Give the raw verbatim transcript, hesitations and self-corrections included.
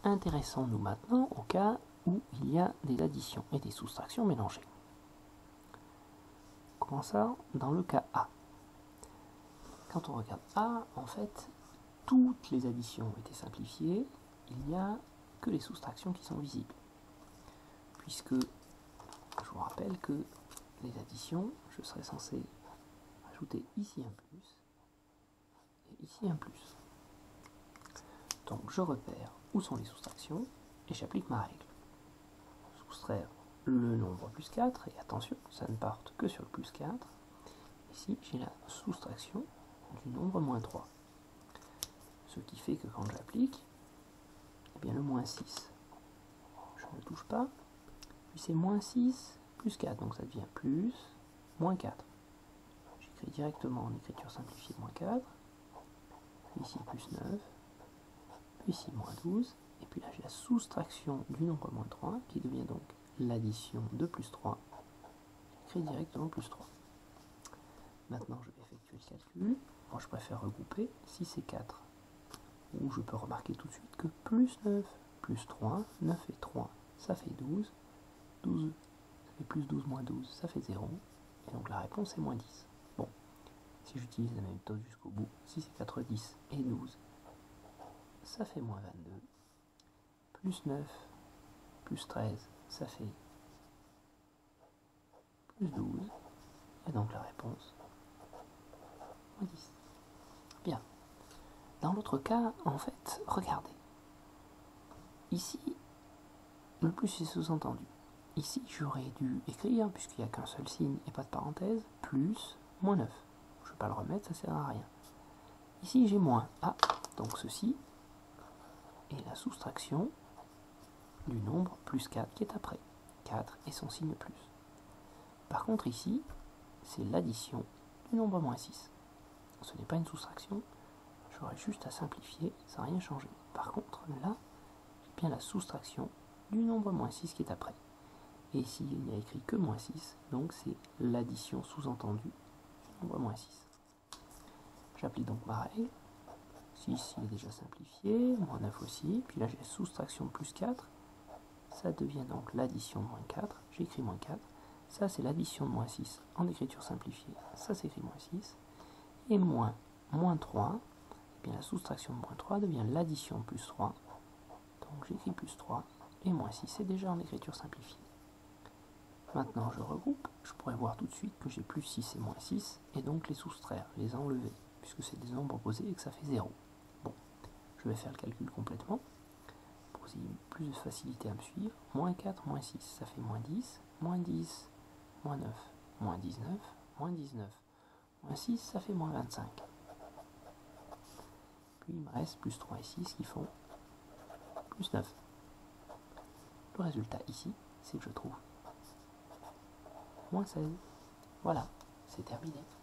Intéressons-nous maintenant au cas où il y a des additions et des soustractions mélangées. Comment ça? Dans le cas A. Quand on regarde A, en fait, toutes les additions ont été simplifiées, il n'y a que les soustractions qui sont visibles. Puisque, je vous rappelle que les additions, je serais censé ajouter ici un plus, et ici un plus. Donc je repère où sont les soustractions, et j'applique ma règle. Soustraire le nombre plus quatre, et attention, ça ne porte que sur le plus quatre. Ici, j'ai la soustraction du nombre moins trois. Ce qui fait que quand j'applique, eh bien le moins six, je ne touche pas, puis c'est moins six plus quatre, donc ça devient plus moins quatre. J'écris directement en écriture simplifiée moins quatre, puis ici plus neuf, puis ici moins douze, et puis là j'ai la soustraction du nombre moins trois, qui devient donc l'addition de plus trois, j'écris directement plus trois. Maintenant je vais effectuer le calcul, moi je préfère regrouper, ici c'est quatre, où je peux remarquer tout de suite que plus neuf, plus trois, neuf et trois, ça fait douze, douze, ça fait plus douze moins douze, ça fait zéro, et donc la réponse est moins dix. Bon, si j'utilise la même méthode jusqu'au bout, si c'est quatre, dix et douze, ça fait moins vingt-deux, plus neuf, plus treize, ça fait plus douze, et donc la réponse, moins dix. Bien. Dans l'autre cas, en fait, regardez. Ici, le plus est sous-entendu. Ici, j'aurais dû écrire, puisqu'il n'y a qu'un seul signe et pas de parenthèse, plus, moins neuf. Je ne vais pas le remettre, ça ne sert à rien. Ici, j'ai moins. Ah, donc ceci est la soustraction du nombre plus quatre qui est après. quatre et son signe plus. Par contre, ici, c'est l'addition du nombre moins six. Ce n'est pas une soustraction, j'aurais juste à simplifier, ça n'a rien changé. Par contre, là, j'ai bien la soustraction du nombre moins six qui est après. Et ici, il n'y a écrit que moins six, donc c'est l'addition sous-entendue du nombre moins six. J'applique donc ma règle. six, il est déjà simplifié, moins neuf aussi, puis là j'ai la soustraction de plus quatre, ça devient donc l'addition de moins quatre, j'écris moins quatre, ça c'est l'addition de moins six en écriture simplifiée, ça s'écrit moins six, et moins, moins trois, et bien la soustraction de moins trois devient l'addition de plus trois, donc j'écris plus trois, et moins six c'est déjà en écriture simplifiée. Maintenant je regroupe, je pourrais voir tout de suite que j'ai plus six et moins six, et donc les soustraire, les enlever, puisque c'est des nombres opposés et que ça fait zéro. Bon, je vais faire le calcul complètement, pour que vous ayez plus de facilité à me suivre. Moins quatre, moins six, ça fait moins dix, moins dix, moins neuf, moins dix-neuf, moins dix-neuf, moins six, ça fait moins vingt-cinq. Puis il me reste plus trois et six qui font plus neuf. Le résultat ici, c'est que je trouve moins seize. Voilà, c'est terminé.